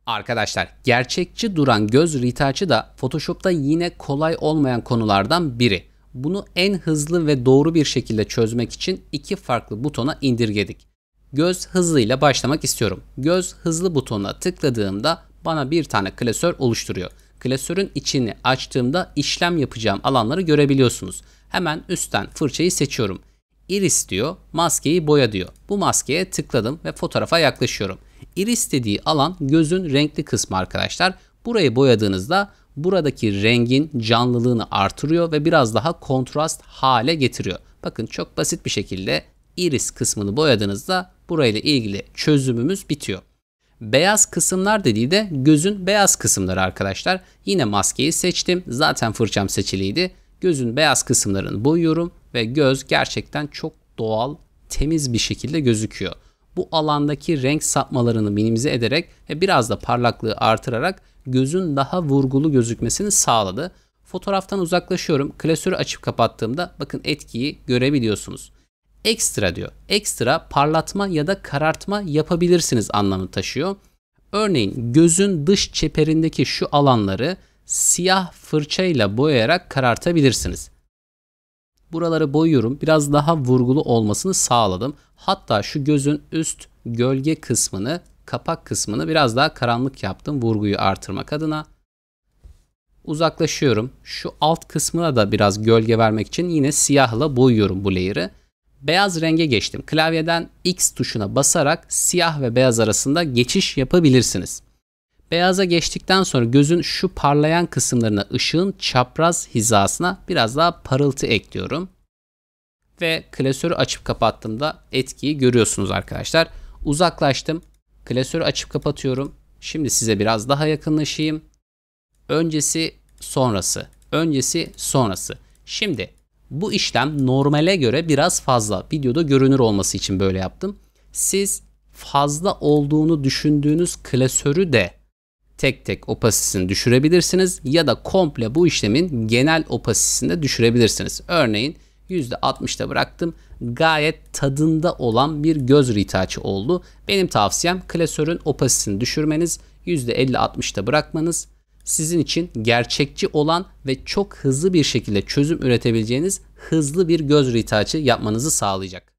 Arkadaşlar, gerçekçi duran göz retouch'ı da Photoshop'ta yine kolay olmayan konulardan biri. Bunu en hızlı ve doğru bir şekilde çözmek için iki farklı butona indirgedik. Göz hızıyla başlamak istiyorum. Göz hızlı butonuna tıkladığımda bana bir tane klasör oluşturuyor. Klasörün içini açtığımda işlem yapacağım alanları görebiliyorsunuz. Hemen üstten fırçayı seçiyorum. Iris diyor, maskeyi boya diyor. Bu maskeye tıkladım ve fotoğrafa yaklaşıyorum. Iris dediği alan gözün renkli kısmı arkadaşlar. Burayı boyadığınızda buradaki rengin canlılığını artırıyor ve biraz daha kontrast hale getiriyor. Bakın, çok basit bir şekilde iris kısmını boyadığınızda burayla ilgili çözümümüz bitiyor. Beyaz kısımlar dediği de gözün beyaz kısımları arkadaşlar. Yine maskeyi seçtim. Zaten fırçam seçiliydi. Gözün beyaz kısımlarını boyuyorum ve göz gerçekten çok doğal, temiz bir şekilde gözüküyor. Bu alandaki renk sapmalarını minimize ederek ve biraz da parlaklığı artırarak gözün daha vurgulu gözükmesini sağladı. Fotoğraftan uzaklaşıyorum. Klasörü açıp kapattığımda bakın etkiyi görebiliyorsunuz. Ekstra diyor. Ekstra parlatma ya da karartma yapabilirsiniz anlamını taşıyor. Örneğin gözün dış çeperindeki şu alanları siyah fırçayla boyayarak karartabilirsiniz. Buraları boyuyorum. Biraz daha vurgulu olmasını sağladım. Hatta şu gözün üst gölge kısmını, kapak kısmını biraz daha karanlık yaptım vurguyu artırmak adına. Uzaklaşıyorum. Şu alt kısmına da biraz gölge vermek için yine siyahla boyuyorum bu layer'ı. Beyaz renge geçtim. Klavyeden X tuşuna basarak siyah ve beyaz arasında geçiş yapabilirsiniz. Beyaza geçtikten sonra gözün şu parlayan kısımlarına ışığın çapraz hizasına biraz daha parıltı ekliyorum. Ve klasörü açıp kapattığımda etkiyi görüyorsunuz arkadaşlar. Uzaklaştım. Klasörü açıp kapatıyorum. Şimdi size biraz daha yakınlaşayım. Öncesi, sonrası. Öncesi, sonrası. Şimdi bu işlem normale göre biraz fazla. Videoda görünür olması için böyle yaptım. Siz fazla olduğunu düşündüğünüz klasörü de tek tek opasitesini düşürebilirsiniz ya da komple bu işlemin genel opasitesini de düşürebilirsiniz. Örneğin %60'da bıraktım. Gayet tadında olan bir göz retouch'ı oldu. Benim tavsiyem klasörün opasitesini düşürmeniz, %50-60'da bırakmanız. Sizin için gerçekçi olan ve çok hızlı bir şekilde çözüm üretebileceğiniz hızlı bir göz retouch'ı yapmanızı sağlayacak.